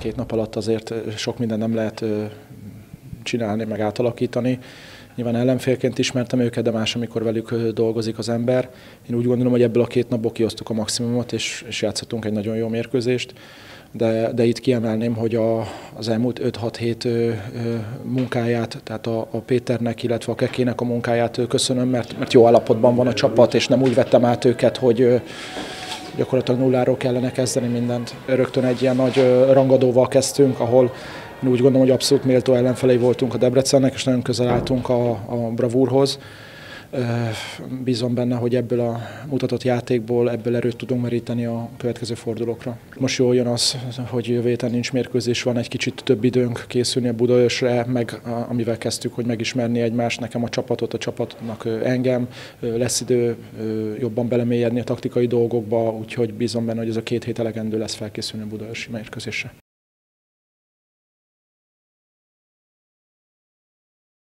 2 nap alatt azért sok minden nem lehet csinálni, meg átalakítani. Nyilván ellenfélként ismertem őket, de más, amikor velük dolgozik az ember. Én úgy gondolom, hogy ebből a 2 napból kihoztuk a maximumot, és játszottunk egy nagyon jó mérkőzést. De itt kiemelném, hogy az elmúlt 5-6 hét munkáját, tehát a Péternek, illetve a Kekének a munkáját köszönöm, mert jó állapotban van a csapat, és nem úgy vettem át őket, hogy gyakorlatilag nulláról kellene kezdeni mindent. Rögtön egy ilyen nagy rangadóval kezdtünk, ahol én úgy gondolom, hogy abszolút méltó ellenfelei voltunk a Debrecennek, és nagyon közel álltunk a bravúrhoz. Bízom benne, hogy ebből a mutatott játékból ebből erőt tudunk meríteni a következő fordulókra. Most jól jön az, hogy jövő héten nincs mérkőzés, van egy kicsit több időnk készülni a Budaörsre, meg amivel kezdtük, hogy megismerni egymást, nekem a csapatot, a csapatnak engem. Lesz idő jobban belemélyedni a taktikai dolgokba, úgyhogy bízom benne, hogy ez a 2 hét elegendő lesz felkészülni a budaörsi mérkőzésre.